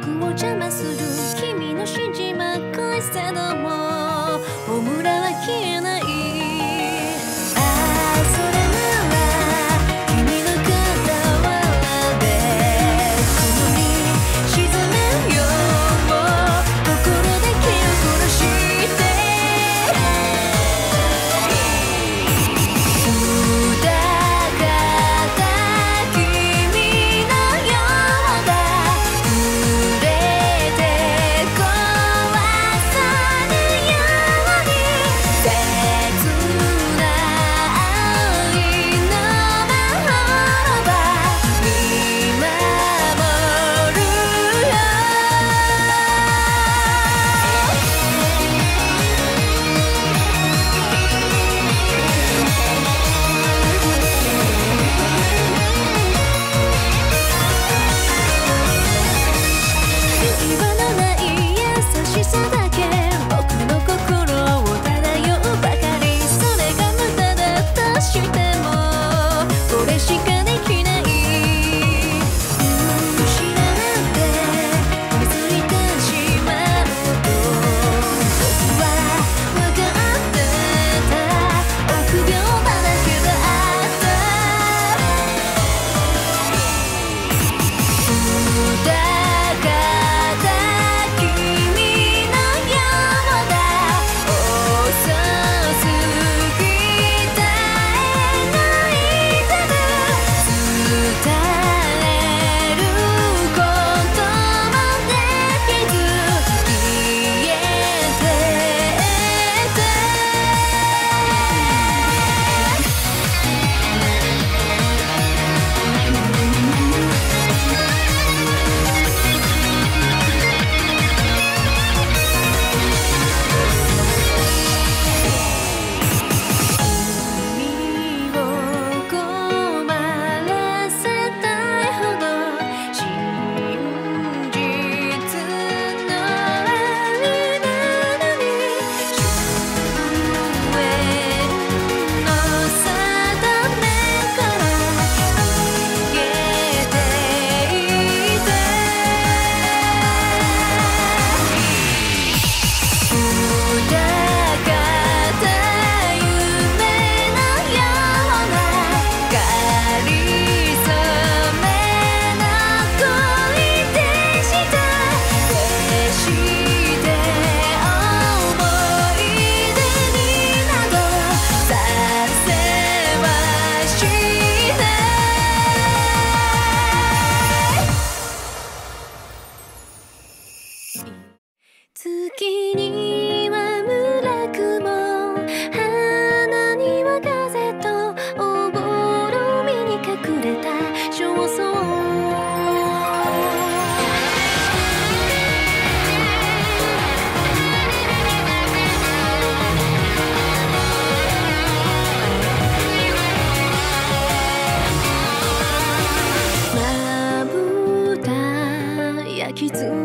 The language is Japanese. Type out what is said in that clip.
僕を邪魔する君の指示まっこいさどもホムラは消えない。ああそれなら君の傍らで雲に沈めよう。心だけを殺して歌方君のようだ。触れて壊さぬように切な愛のまほろば見守るよ。言葉のない優しさだけ僕の心を漂うばかり。それが無駄だとしてもこれしかできない。失って気づいてしまうと僕は分かってた。臆病なだけだった。歌方君のようだ。遅すぎたえないただ伝えることもできず消えてった。君を困らせたいほど真実のありなのに終焉の定めから逃げていた。歌方夢のようなかりそめの恋でした。決して思い出になどさせはしない。月には村雲、花には風とおぼろみに隠れた焦燥。まぶた焼き付